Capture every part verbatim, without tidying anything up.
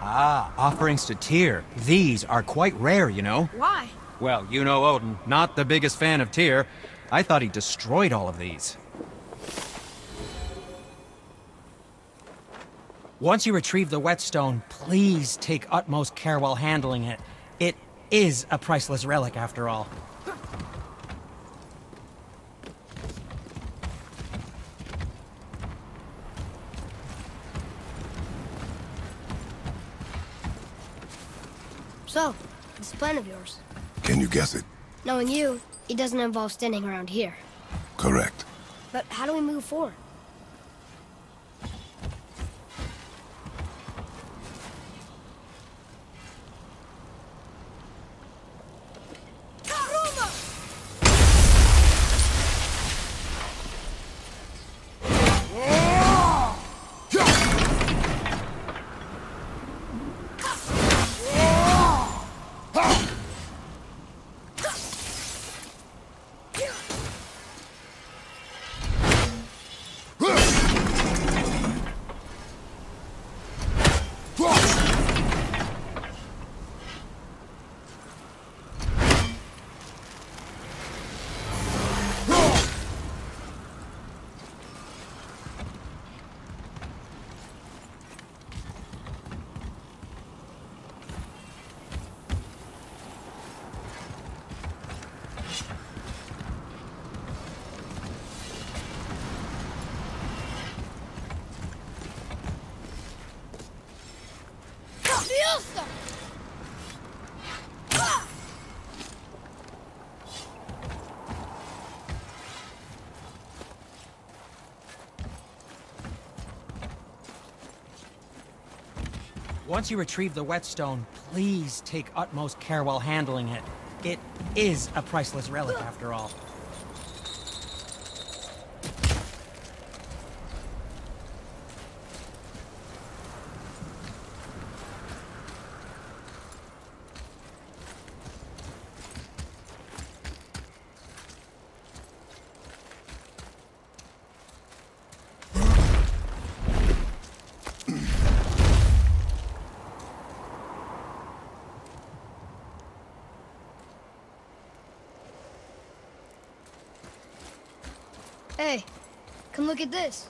Ah, offerings to Tyr. These are quite rare, you know. Why? Well, you know Odin, not the biggest fan of Tyr. I thought he destroyed all of these. Once you retrieve the whetstone, please take utmost care while handling it. It is a priceless relic, after all. So, this plan of yours. Can you guess it? Knowing you, it doesn't involve standing around here. Correct. But how do we move forward? Once you retrieve the whetstone, please take utmost care while handling it. It is a priceless relic, after all. Hey, come look at this.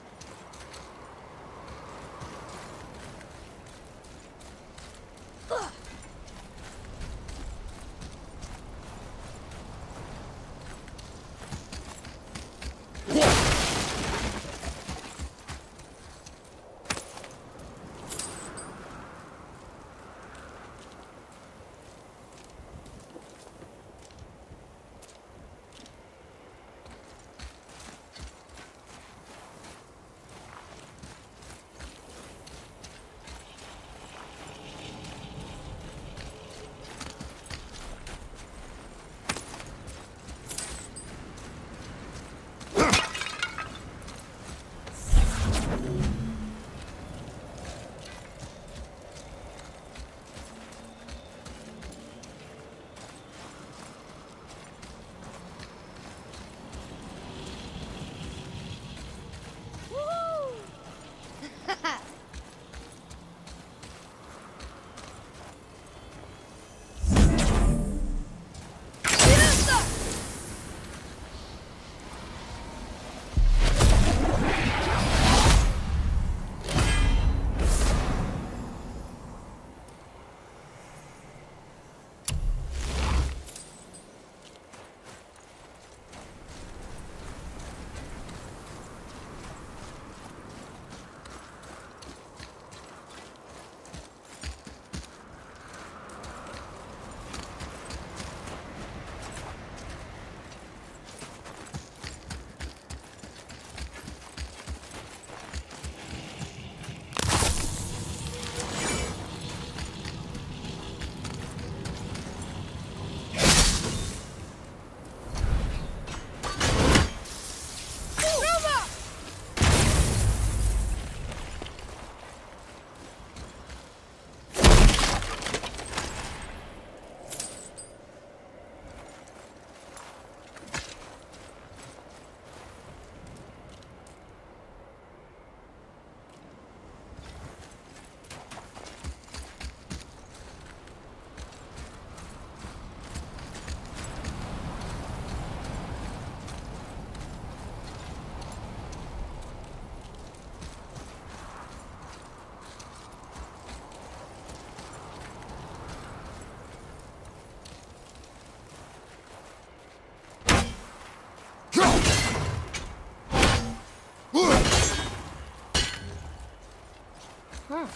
Huh.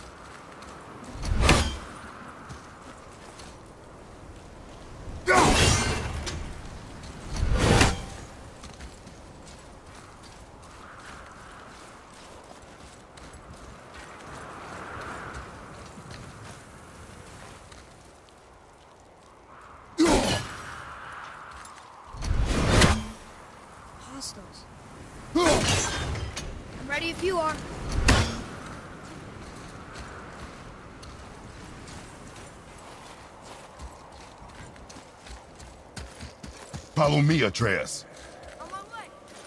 Hostiles. I'm ready if you are. Follow me, Atreus. On my way.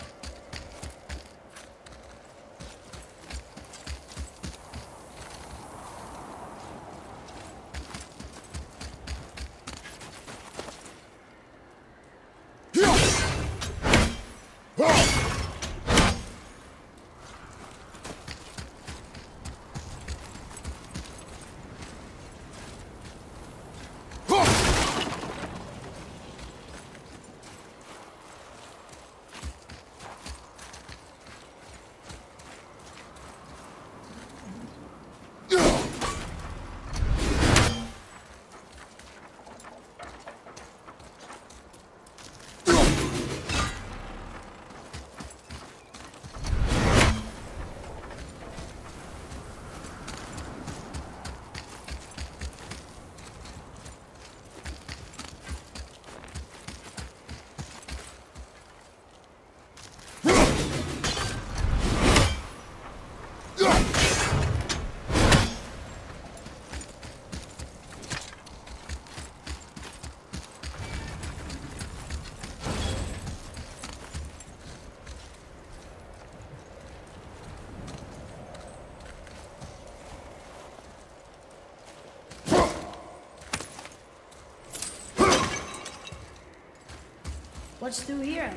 What's through here?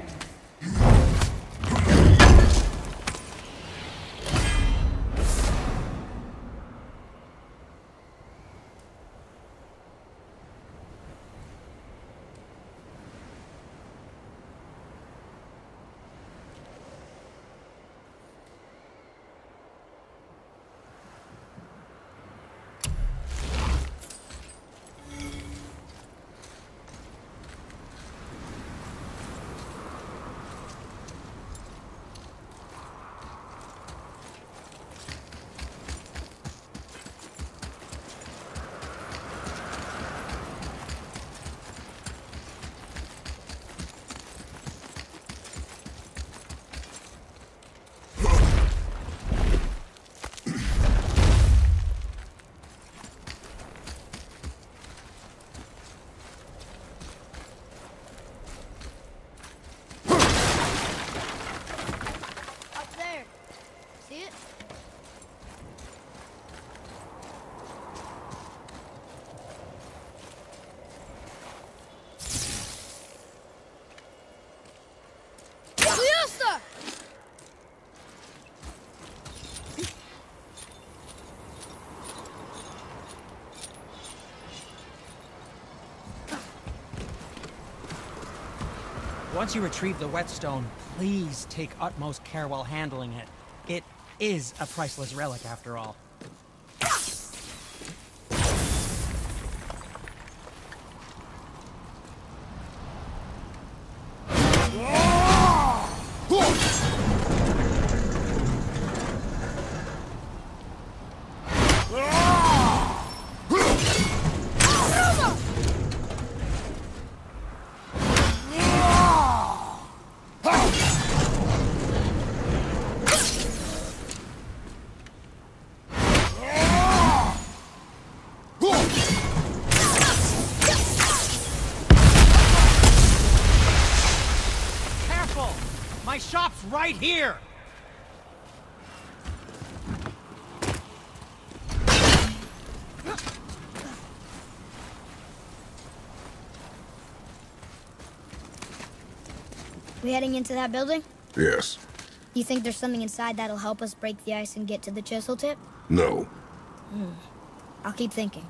Once you retrieve the whetstone, please take utmost care while handling it. It is a priceless relic, after all. My shop's right here! We heading into that building? Yes. You think there's something inside that'll help us break the ice and get to the chisel tip? No. Hmm. I'll keep thinking.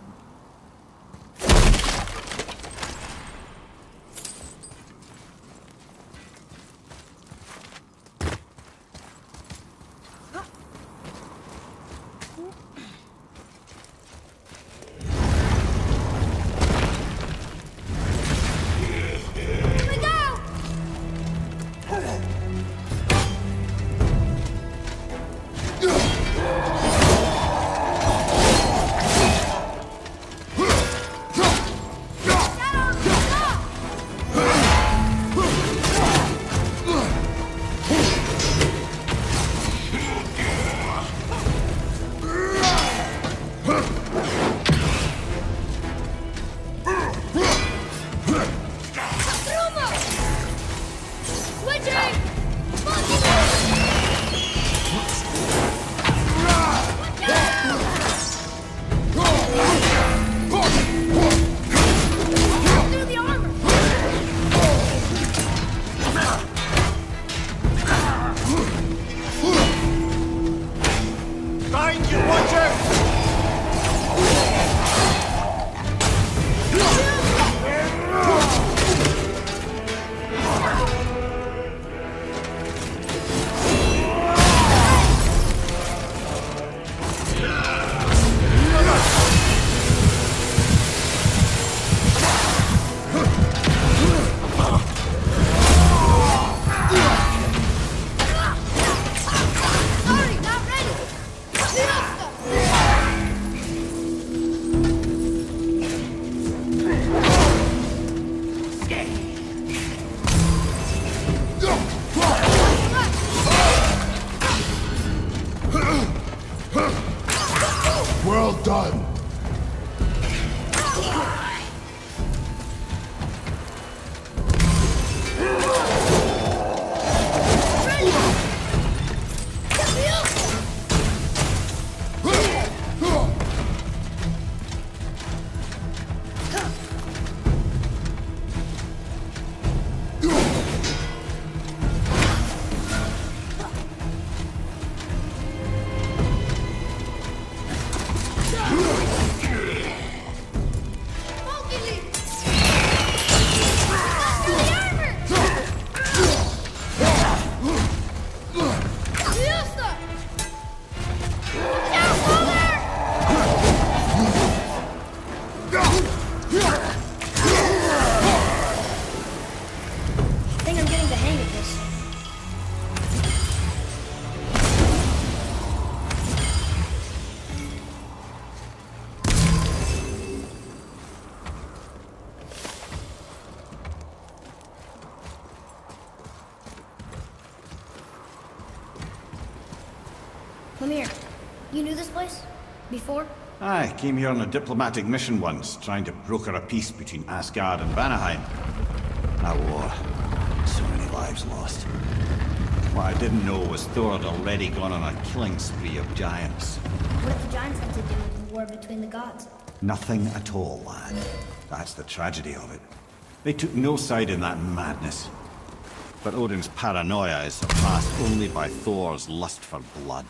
Well done. I think I'm getting the hang of this. Come here. You knew this place? Before? I came here on a diplomatic mission once, trying to broker a peace between Asgard and Vanaheim. A war. So many lives lost. What I didn't know was Thor had already gone on a killing spree of giants. What did the giants have to do with the war between the gods? Nothing at all, lad. That's the tragedy of it. They took no side in that madness. But Odin's paranoia is surpassed only by Thor's lust for blood.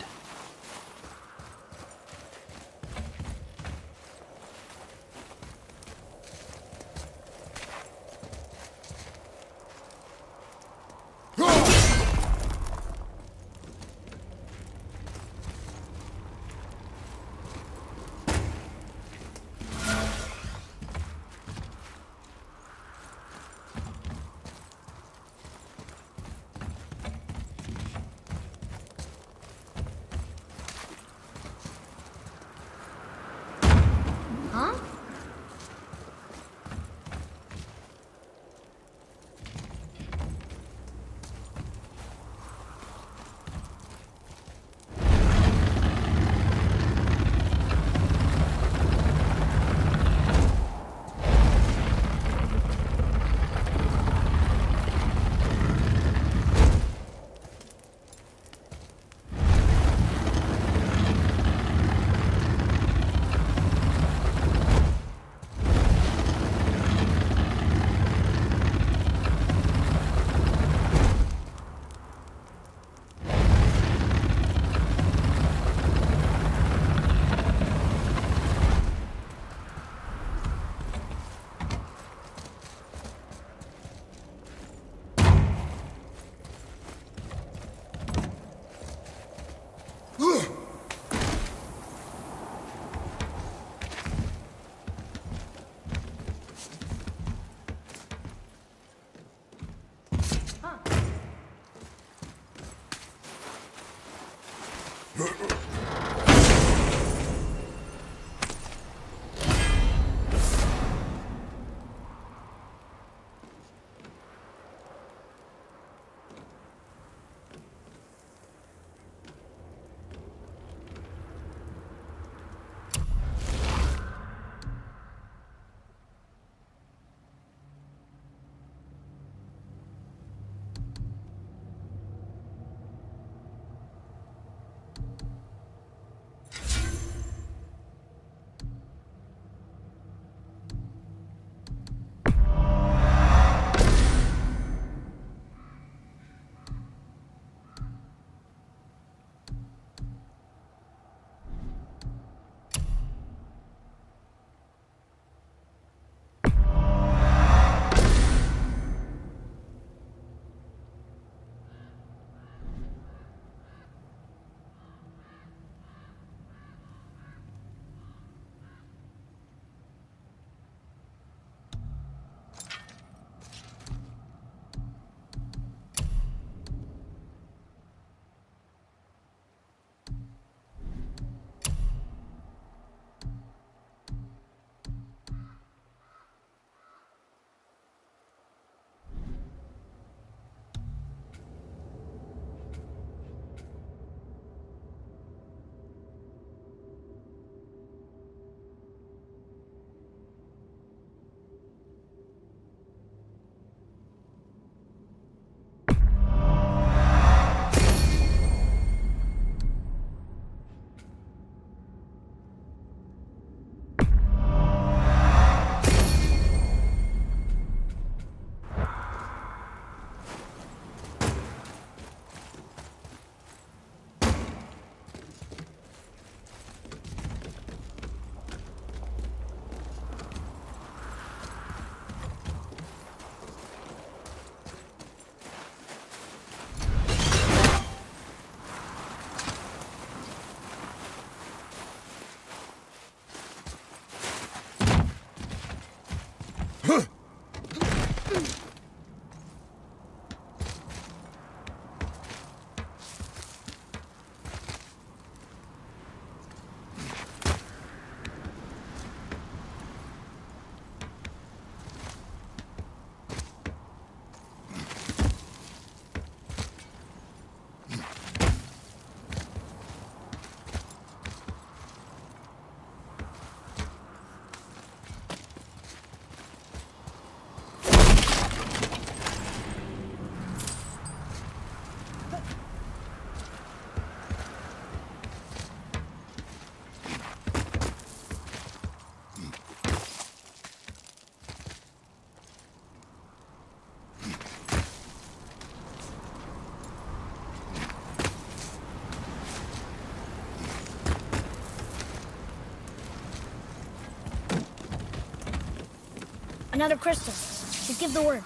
Another crystal. Just give the word.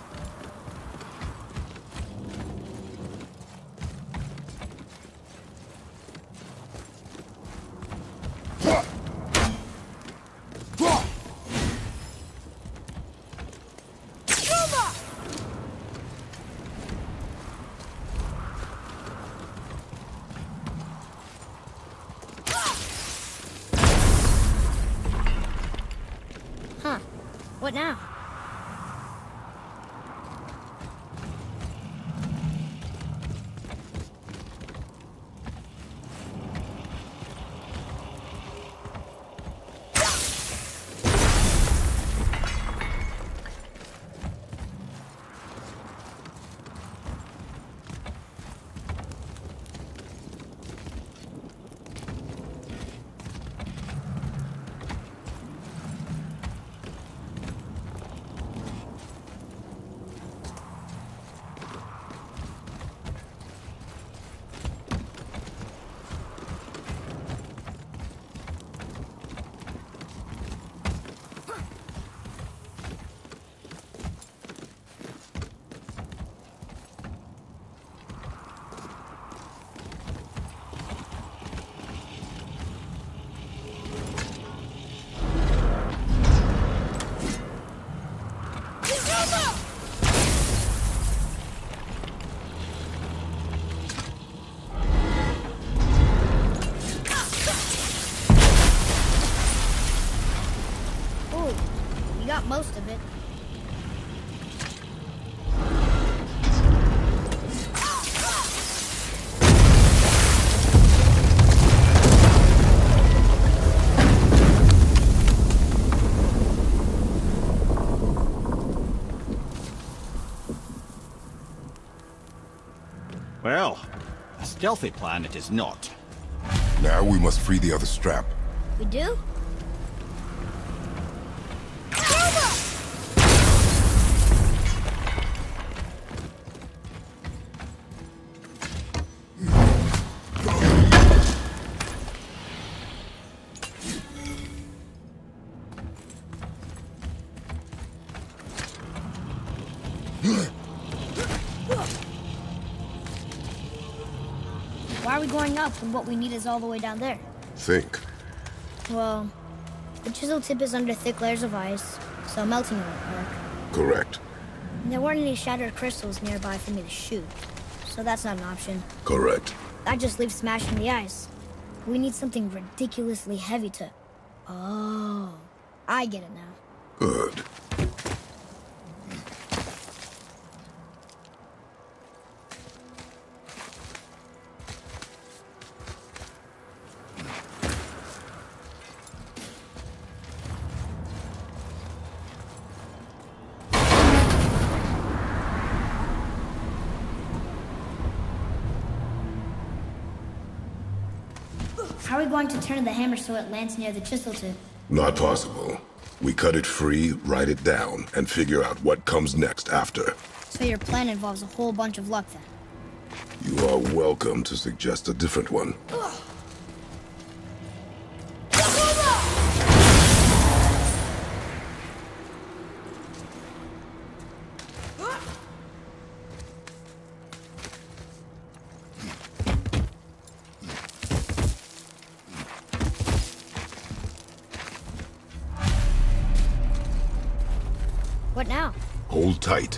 Huh. What now? You got most of it. Well, a stealthy plan it is not. Now we must free the other strap. We do? Why are we going up when what we need is all the way down there? Think. Well, the chisel tip is under thick layers of ice, so melting it won't work. Correct. And there weren't any shattered crystals nearby for me to shoot, so that's not an option. Correct. That just leaves smashing the ice. We need something ridiculously heavy to... Oh, I get it now. Good. How are we going to turn the hammer so it lands near the chisel tip? Not possible. We cut it free, write it down, and figure out what comes next after. So your plan involves a whole bunch of luck then? You are welcome to suggest a different one. What now? Hold tight.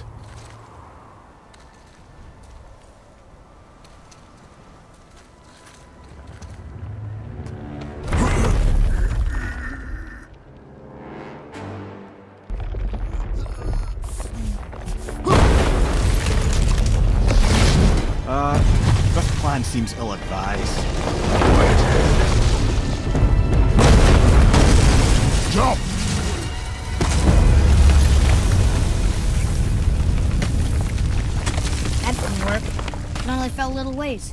Uh, this plan seems ill-advised. Jump! That didn't work. It only fell little ways.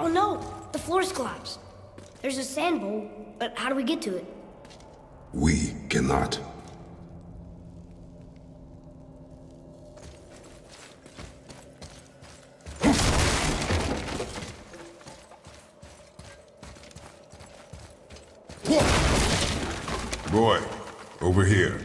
Oh no! The floor's collapsed. There's a sand bowl, but how do we get to it? We cannot. Boy, over here.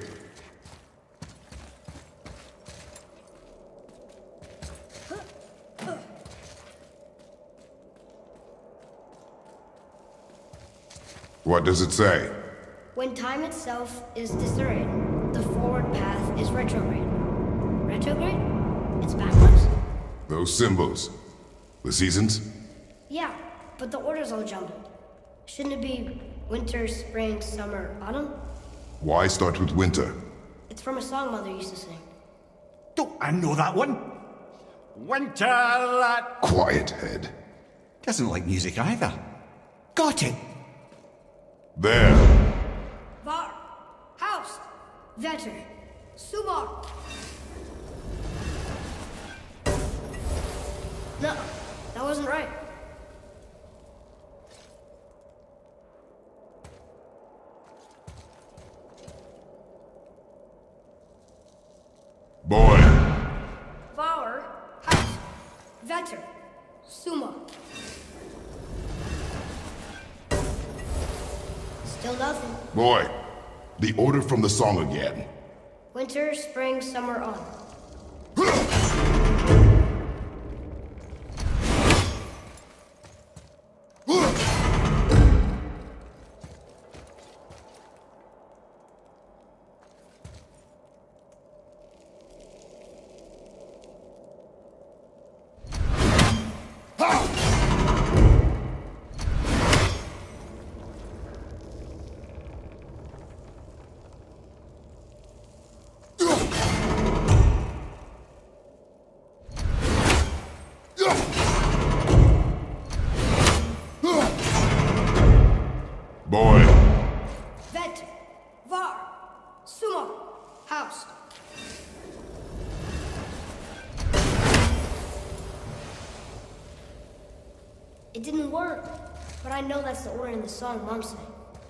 What does it say? When time itself is disoriented, the forward path is retrograde. Retrograde? It's backwards? Those symbols. The seasons? Yeah, but the order's all jumbled. Shouldn't it be winter, spring, summer, autumn? Why start with winter? It's from a song Mother used to sing. Don't I know that one? Winter that... Quiet, head. Doesn't like music either. Got it! There. Var, Haust, Vetter, Subar. No, that wasn't right. Boy. Var, Haust, Vetter, Suma. Still nothing. Boy. The order from the song again. Winter, spring, summer, autumn. Boy. Vet, Var, Suma, Haust. It didn't work, but I know that's the order in the song Mom sang.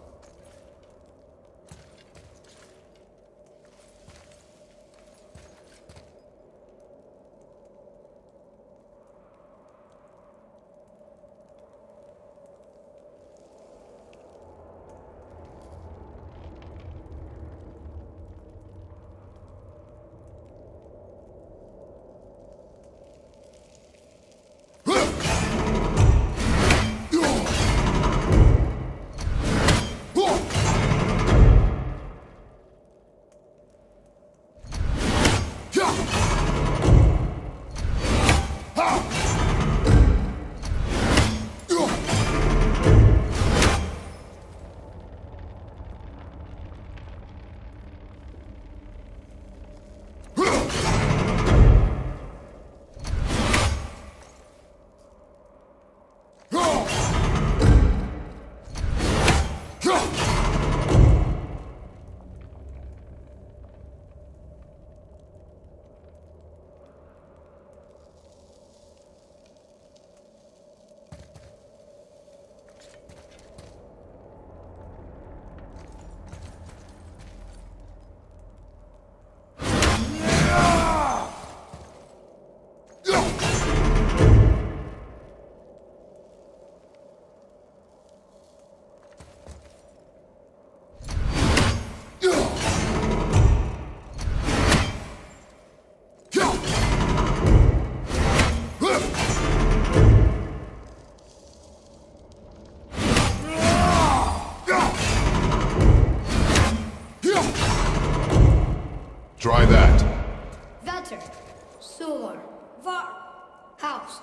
Try that. Vetter, Sumar, Var, Haust.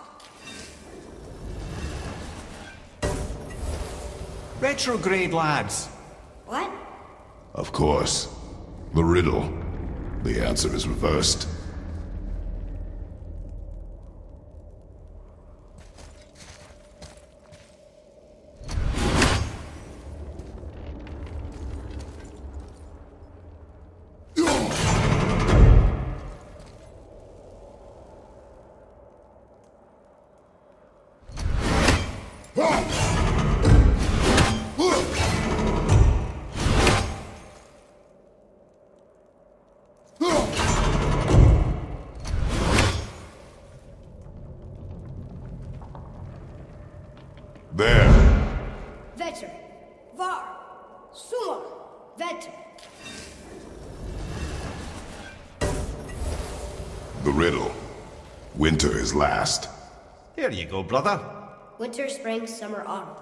Retrograde, lads. What? Of course. The riddle. The answer is reversed. The riddle. Winter is last. There you go, brother. Winter, spring, summer, autumn.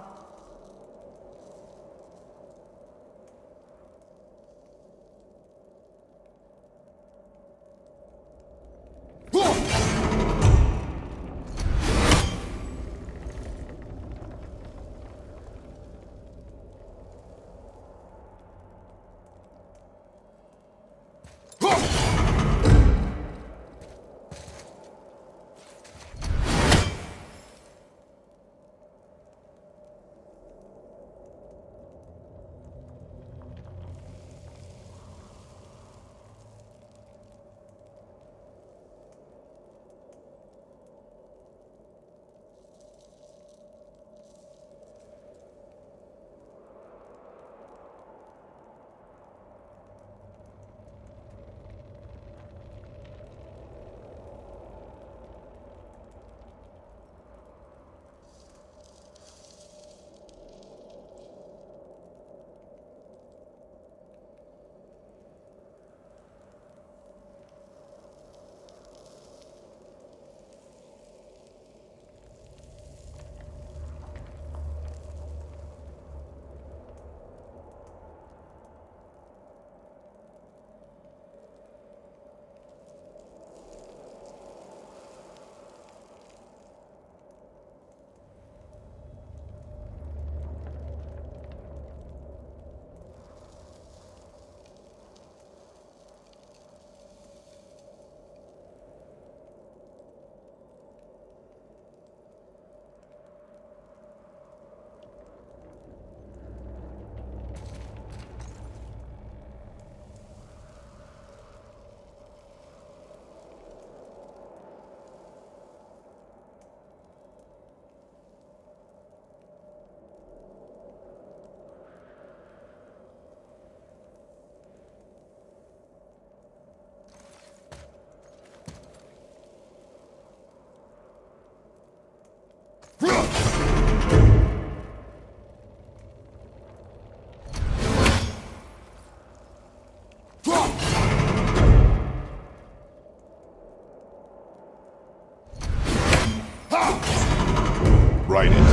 Write it.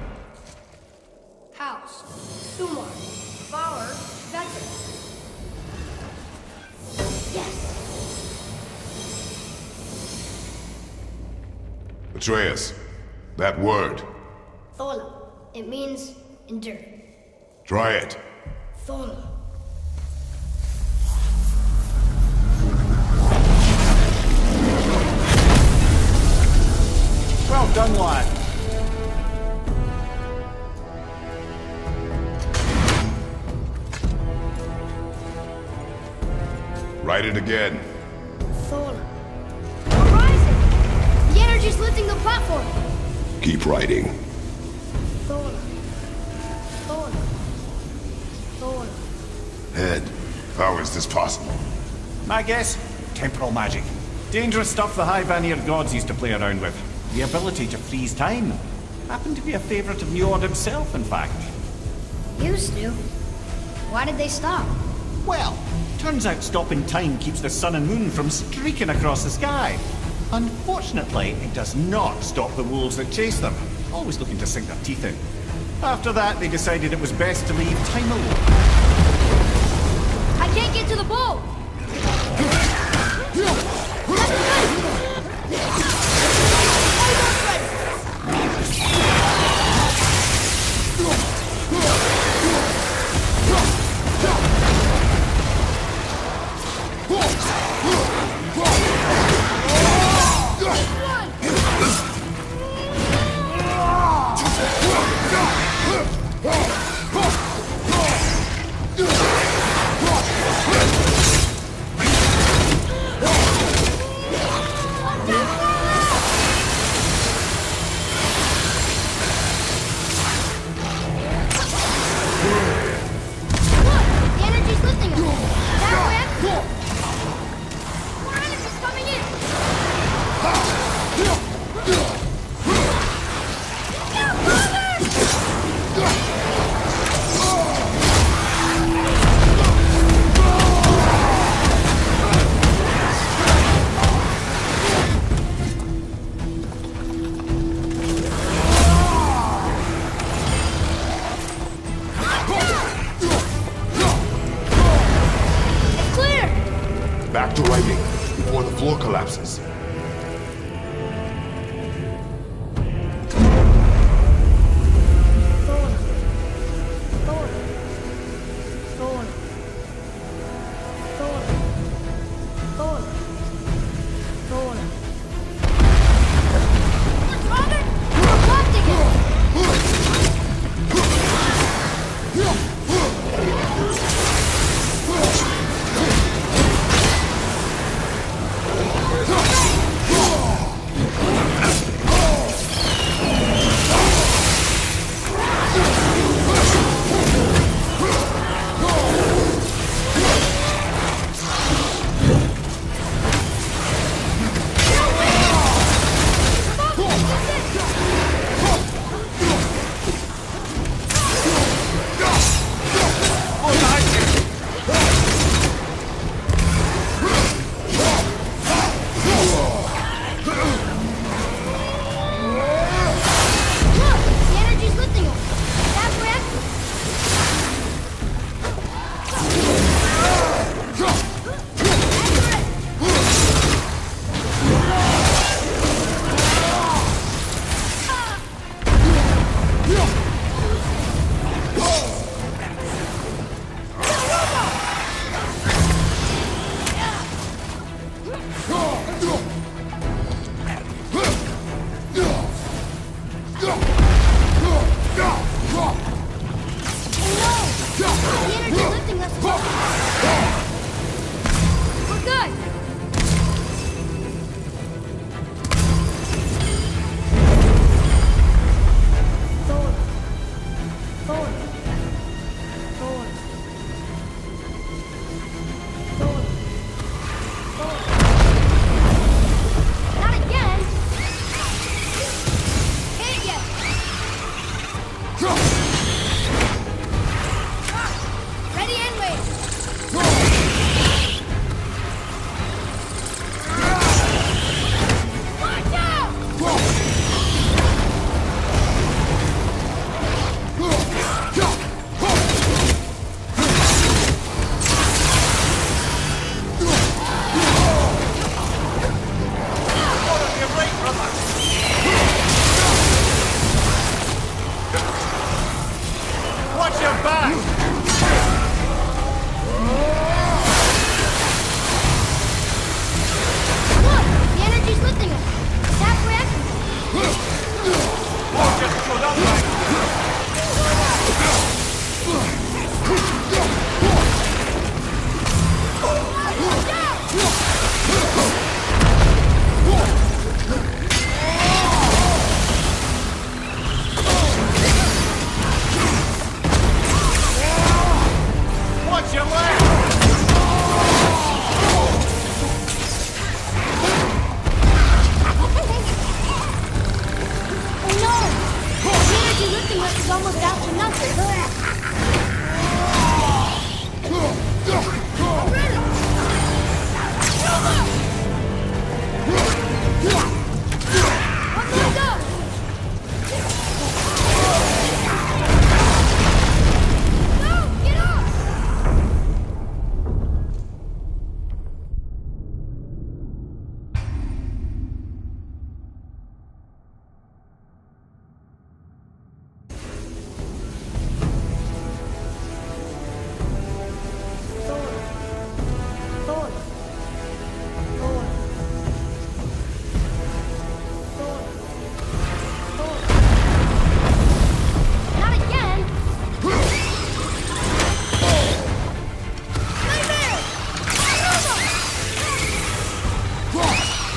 House, Sumar, Flower, Veteran. Yes. Atreus, that word. Thola. It means endure. Try it. Thola. Well done, lad. Write it again. Thola. We're rising! The energy's lifting the platform! Keep writing. Thola. Thola. Thola. Head, how is this possible? My guess? Temporal magic. Dangerous stuff the High Vanir gods used to play around with. The ability to freeze time. Happened to be a favorite of Njord himself, in fact. Used to. Why did they stop? Well, turns out stopping time keeps the sun and moon from streaking across the sky. Unfortunately, it does not stop the wolves that chase them, always looking to sink their teeth in. After that, they decided it was best to leave time alone. I can't get to the boat!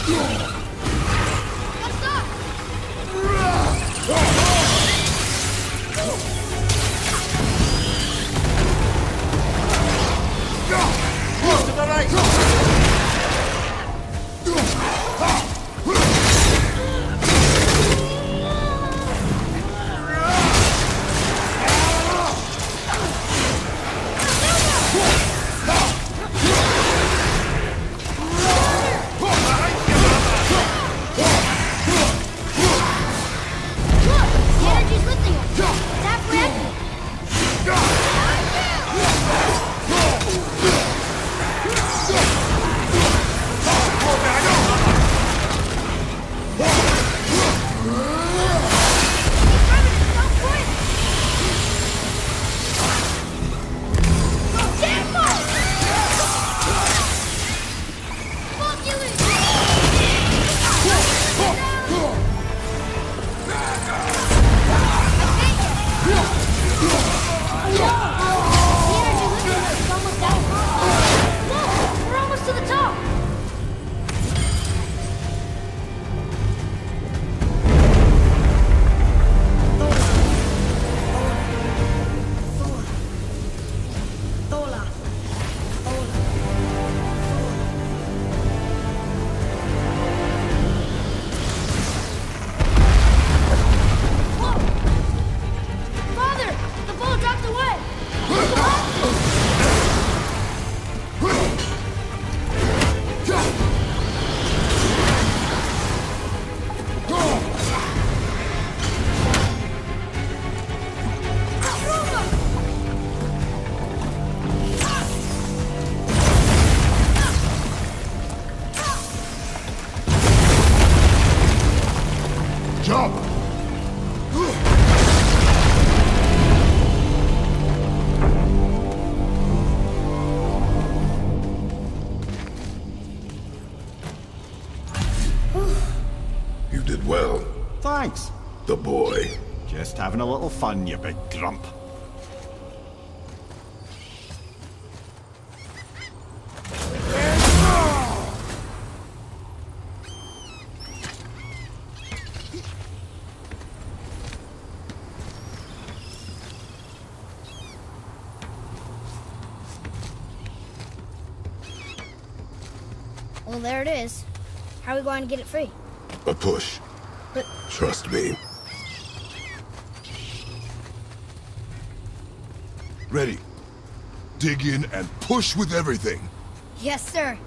Thanks. The boy. Just having a little fun, you big grump. Well, there it is. How are we going to get it free? A push. But... Trust me. Ready. Dig in and push with everything. Yes, sir.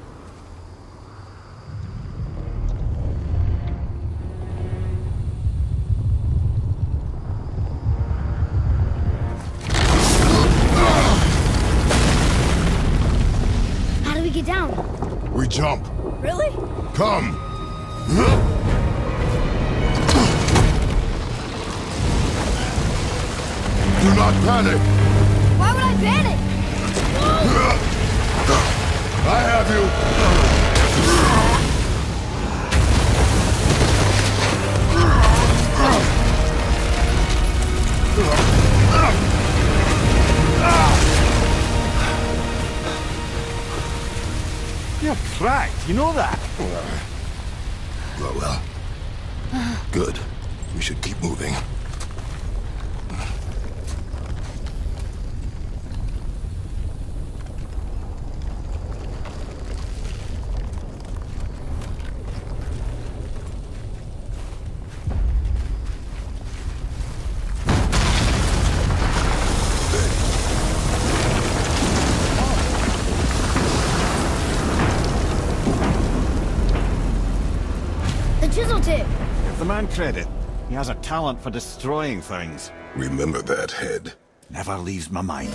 How do we get down? We jump. Really? Come. Do not panic. Why would I panic? I have you. You're cracked, you know that? Well, well. Good. We should keep moving. Chisel tip. Give the man credit. He has a talent for destroying things. Remember that head. Never leaves my mind.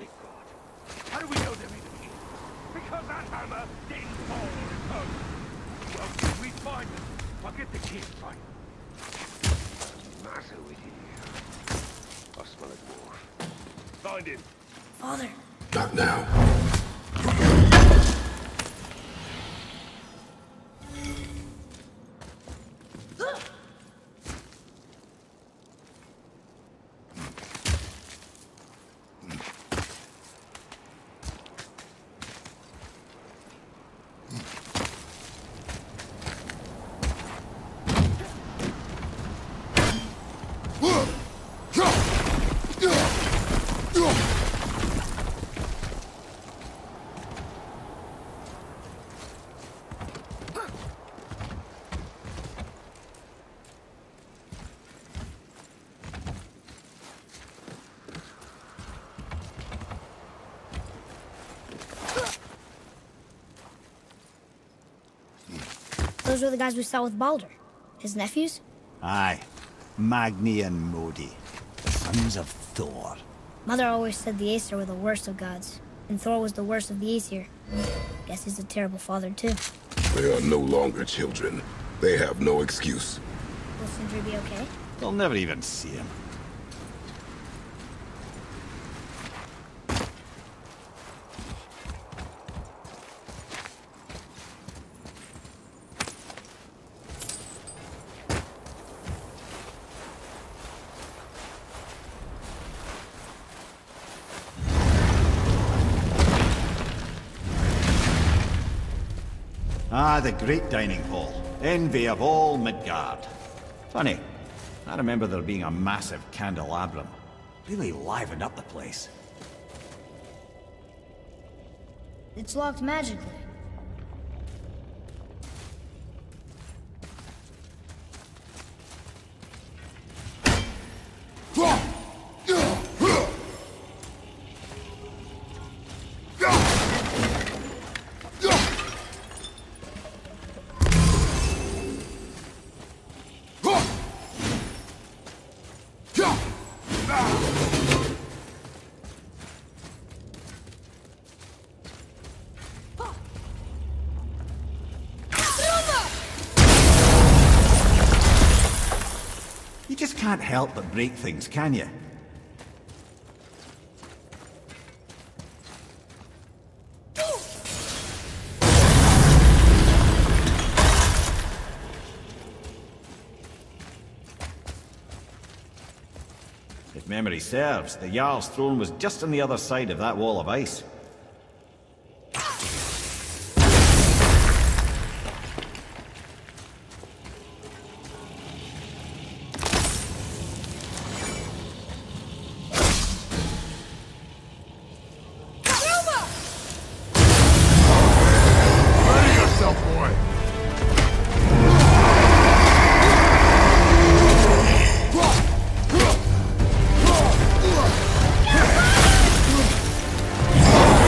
God. How do we know they're even here? Because that hammer didn't fall on its own. Well, when we find them, I'll get the kid, right? Matter with you. I smell a dwarf. Find him. Father. Not now. Those were the guys we saw with Baldur. His nephews? Aye. Magni and Modi, the sons of Thor. Mother always said the Aesir were the worst of gods, and Thor was the worst of the Aesir. Guess he's a terrible father, too. They are no longer children. They have no excuse. Will Sindri be okay? They'll never even see him. Ah, the great dining hall. Envy of all Midgard. Funny, I remember there being a massive candelabrum. Really livened up the place. It's locked magically. You just can't help but break things, can you? If memory serves, the Jarl's throne was just on the other side of that wall of ice. Ready yourself, boy!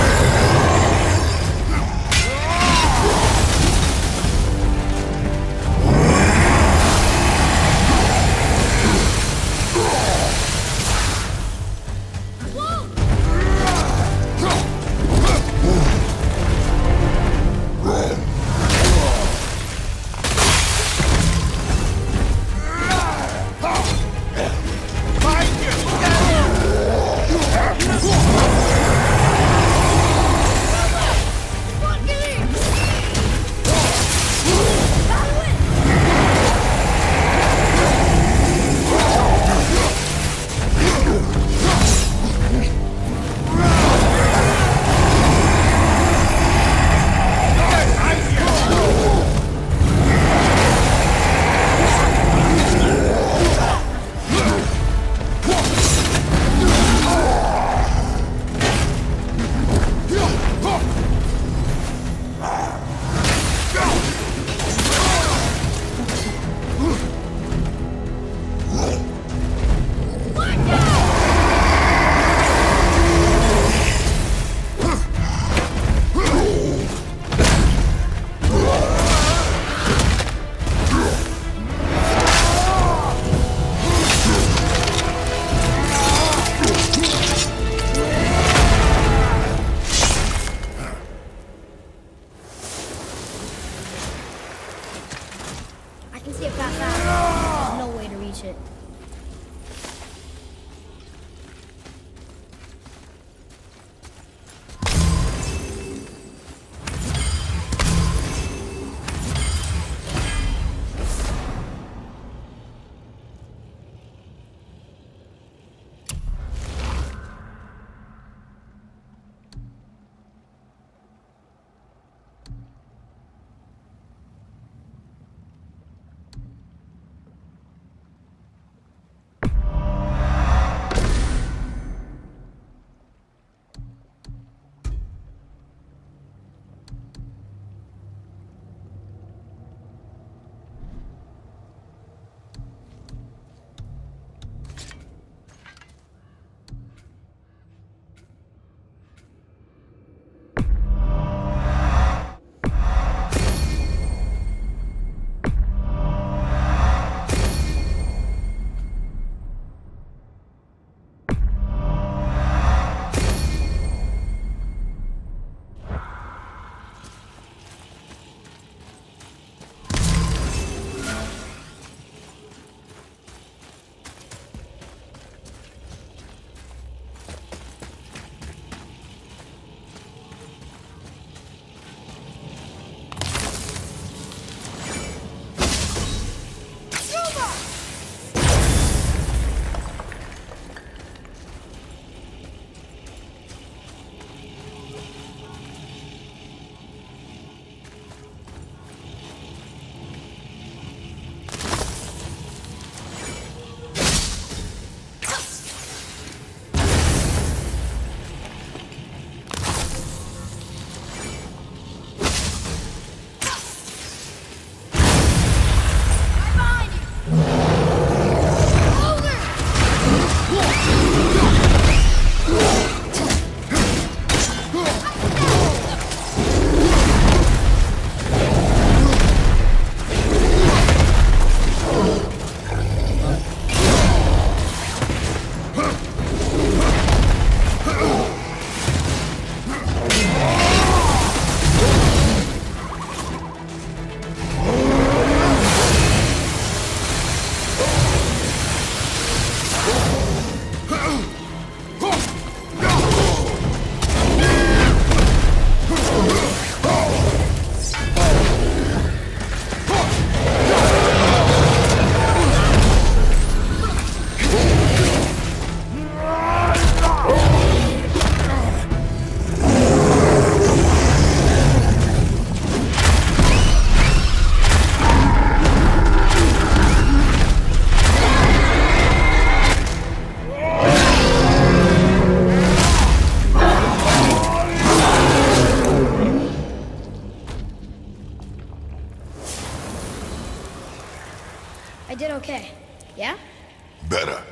okay. Yeah? Better.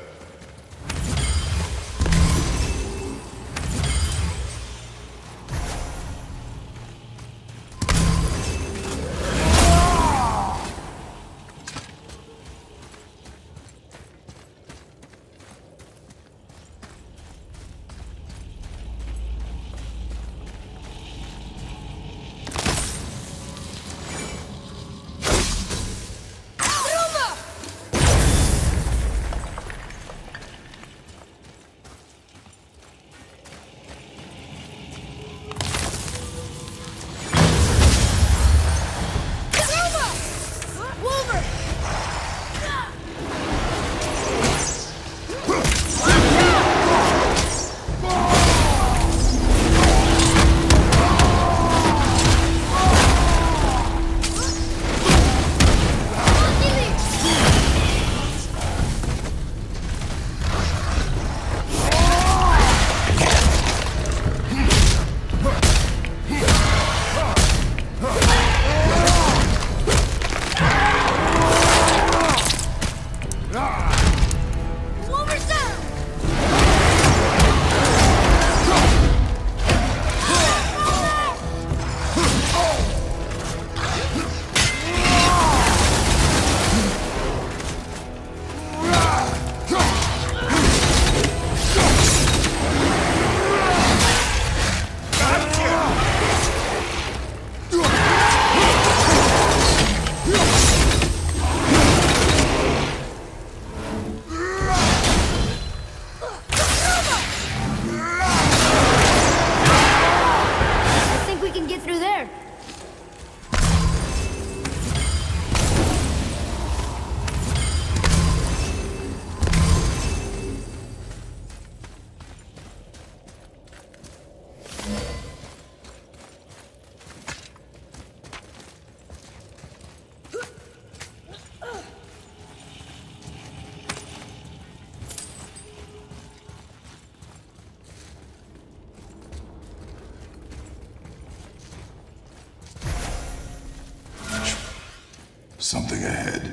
Something ahead.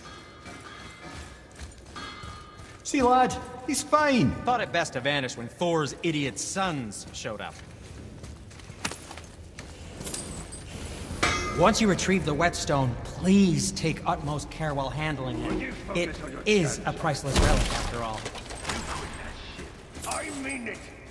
See, lad, he's fine. Thought it best to vanish when Thor's idiot sons showed up. Once you retrieve the whetstone, please take utmost care while handling it. It is a priceless relic, after all. I mean it.